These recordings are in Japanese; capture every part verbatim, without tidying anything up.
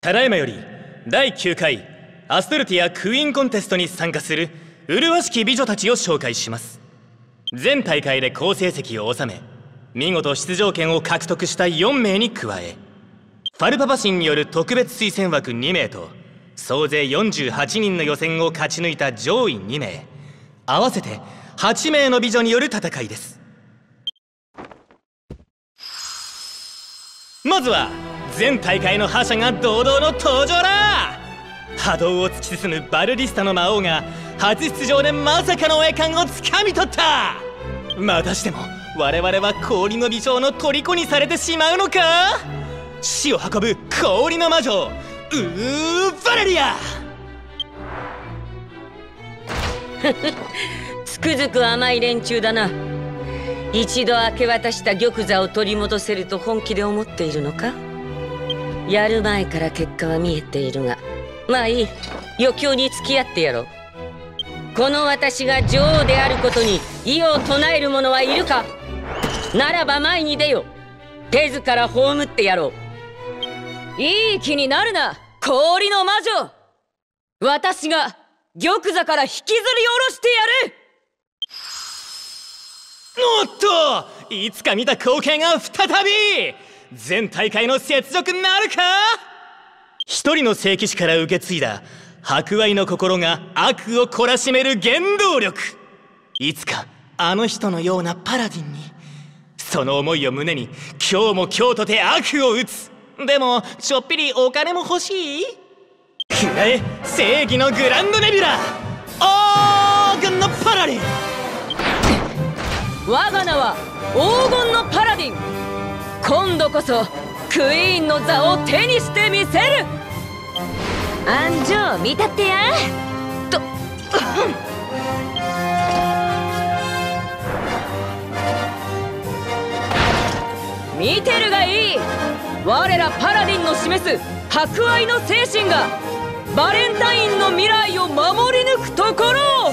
ただいまよりだいきゅうかいアストルティアクイーンコンテストに参加する麗しき美女たちを紹介します。全大会で好成績を収め見事出場権を獲得したよんめいに加え、ファルパパ神による特別推薦枠にめいと総勢よんじゅうはちにんの予選を勝ち抜いた上位にめい、合わせてはちめいの美女による戦いです。まずは全大会の覇者が堂々の登場だ。波動を突き進むバルディスタの魔王が初出場でまさかの栄冠をつかみ取った。またしても我々は氷の美少の虜にされてしまうのか。死を運ぶ氷の魔女ウーヴァレリア。 つくづく甘い連中だな。一度明け渡した玉座を取り戻せると本気で思っているのか。やる前から結果は見えているが、まあいい、余興に付き合ってやろう。この私が女王であることに異を唱える者はいるか。ならば前に出よ。手ずから葬ってやろう。いい気になるな、氷の魔女。私が玉座から引きずり下ろしてやる。 おっと、いつか見た光景が再び。全大会の雪辱なるか。一人の聖騎士から受け継いだ博愛の心が悪を懲らしめる原動力。いつかあの人のようなパラディンに。その思いを胸に今日も今日とて悪を打つ。でもちょっぴりお金も欲しい。くらえ正義のグランドネビュラ黄金のパラディン。 我が名は黄金のパラディン。今度こそクイーンの座を手にしてみせる。安城見たってやと。見てるがいい。我らパラディンの示す博愛の精神がバレンタインの未来を守り抜くところを。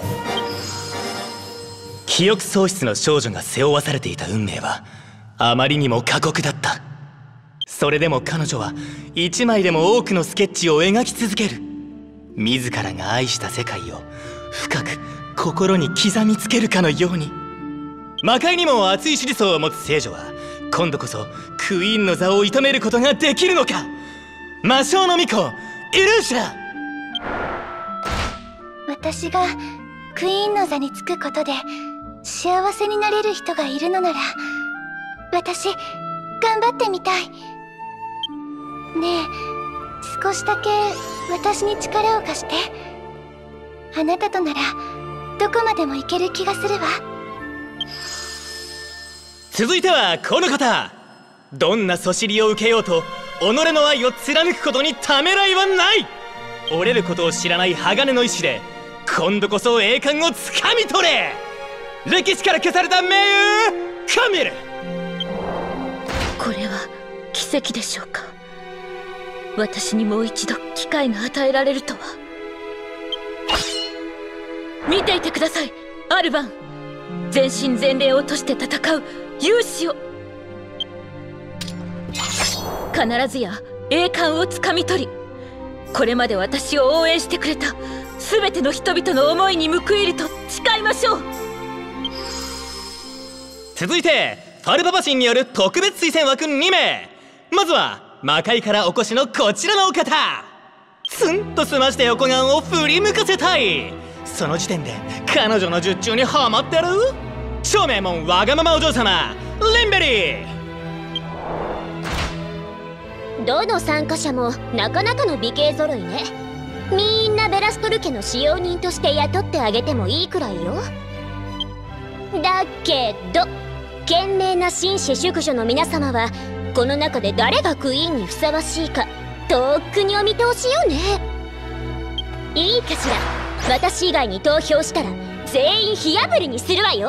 記憶喪失の少女が背負わされていた運命はあまりにも過酷だった。それでも彼女は一枚でも多くのスケッチを描き続ける。自らが愛した世界を深く心に刻みつけるかのように。魔界にも熱い支持層を持つ聖女は今度こそクイーンの座を射止めることができるのか。魔性の巫女イルーシャ。 私がクイーンの座につくことで幸せになれる人がいるのなら、私頑張ってみたい。ねえ、少しだけ私に力を貸して。あなたとならどこまでも行ける気がするわ。 続いてはこの方。どんなそしりを受けようと己の愛を貫くことにためらいはない。折れることを知らない鋼の意志で今度こそ栄冠をつかみ取れ。歴史から消された名優カミル。 これは奇跡でしょうか。私にもう一度機会が与えられるとは。見ていてください、アルバン。全身全霊を賭して戦う勇士を。必ずや栄冠をつかみ取り、これまで私を応援してくれた全ての人々の思いに報いると誓いましょう。 続いてファルパパ神による特別推薦枠にめい。まずは魔界からお越しのこちらのお方。ツンと澄ました横顔を振り向かせたい。その時点で彼女の術中にハマってる超名門わがままお嬢様リンベリー。 どの参加者もなかなかの美形揃いね。みんなベラストル家の使用人として雇ってあげてもいいくらいよ。だけど賢明な紳士淑女の皆様はこの中で誰がクイーンにふさわしいかとっくにお見通しよね。いいかしら。私以外に投票したら全員火あぶりにするわよ。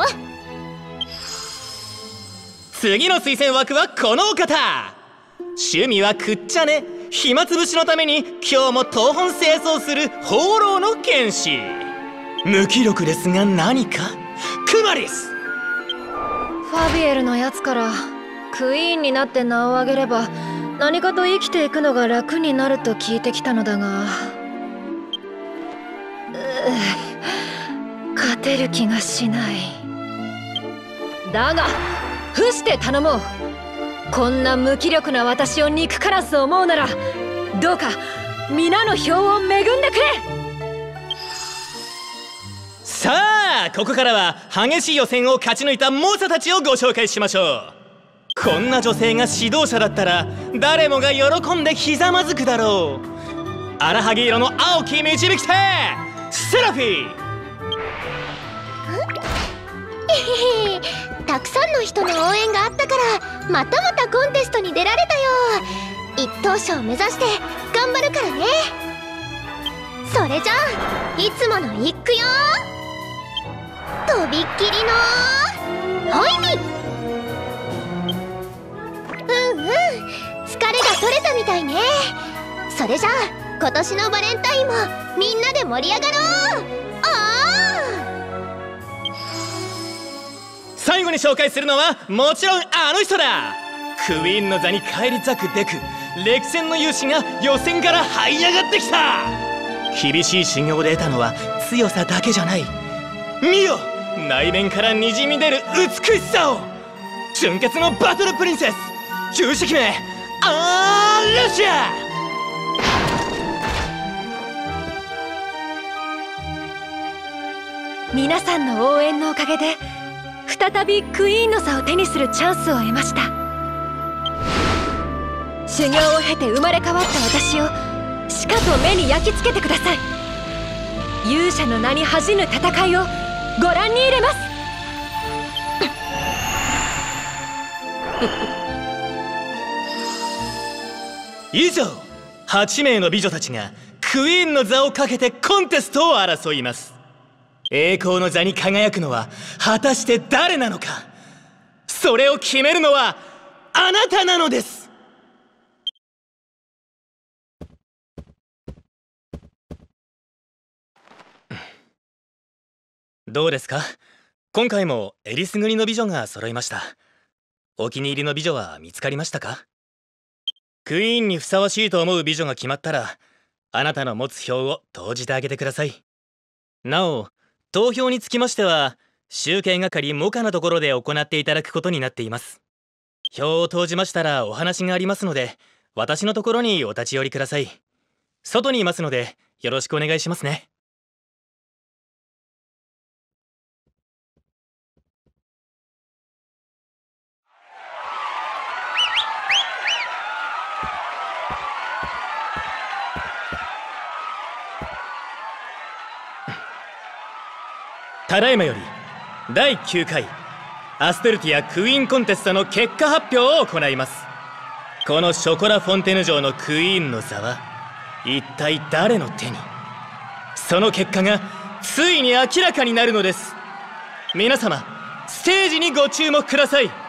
次の推薦枠はこのお方。趣味はくっちゃね。暇つぶしのために今日も東奔清掃する放浪の剣士。無気力ですが何かクマリス。 ファビエルのやつからクイーンになって名を挙げれば何かと生きていくのが楽になると聞いてきたのだが、う勝てる気がしない。だが伏して頼もう。こんな無気力な私を憎からず思うなら、どうか皆の票を恵んでくれ。 さあ、ここからは激しい予選を勝ち抜いた猛者たちをご紹介しましょう。こんな女性が指導者だったら誰もが喜んでひざまずくだろう。荒はぎ色の青き導き手、セラフィー。 たくさんの人の応援があったからまたまたコンテストに出られたよ。一等賞目指して頑張るからね。それじゃあいつもの一句よ。とびっきりのホイミ。うんうん、疲れが取れたみたいね。それじゃあ今年のバレンタインもみんなで盛り上がろう。 最後に紹介するのはもちろんあの人だ。クイーンの座に返り咲くべく歴戦の勇士が予選から這い上がってきた。厳しい修行で得たのは強さだけじゃない。見よ、内面からにじみ出る美しさを。純潔のバトルプリンセス、勇者姫アーラシア。 皆さんの応援のおかげで再びクイーンの座を手にするチャンスを得ました。修行を経て生まれ変わった私をしかと目に焼き付けてください。勇者の名に恥じぬ戦いをご覧に入れます。 以上、はちめいの美女たちがクイーンの座をかけてコンテストを争います。栄光の座に輝くのは果たして誰なのか。それを決めるのはあなたなのです。どうですか、今回もえりすぐりの美女が揃いました。お気に入りの美女は見つかりましたか？クイーンにふさわしいと思う美女が決まったら、あなたの持つ票を投じてあげてください。なお、投票につきましては集計係モカのところで行っていただくことになっています。票を投じましたらお話がありますので、私のところにお立ち寄りください。外にいますのでよろしくお願いしますね。ただいまよりだいきゅうかいアストルティアクイーンコンテストの結果発表を行います。このショコラフォンテヌ城のクイーンの座は一体誰の手に。その結果がついに明らかになるのです。皆様ステージにご注目ください。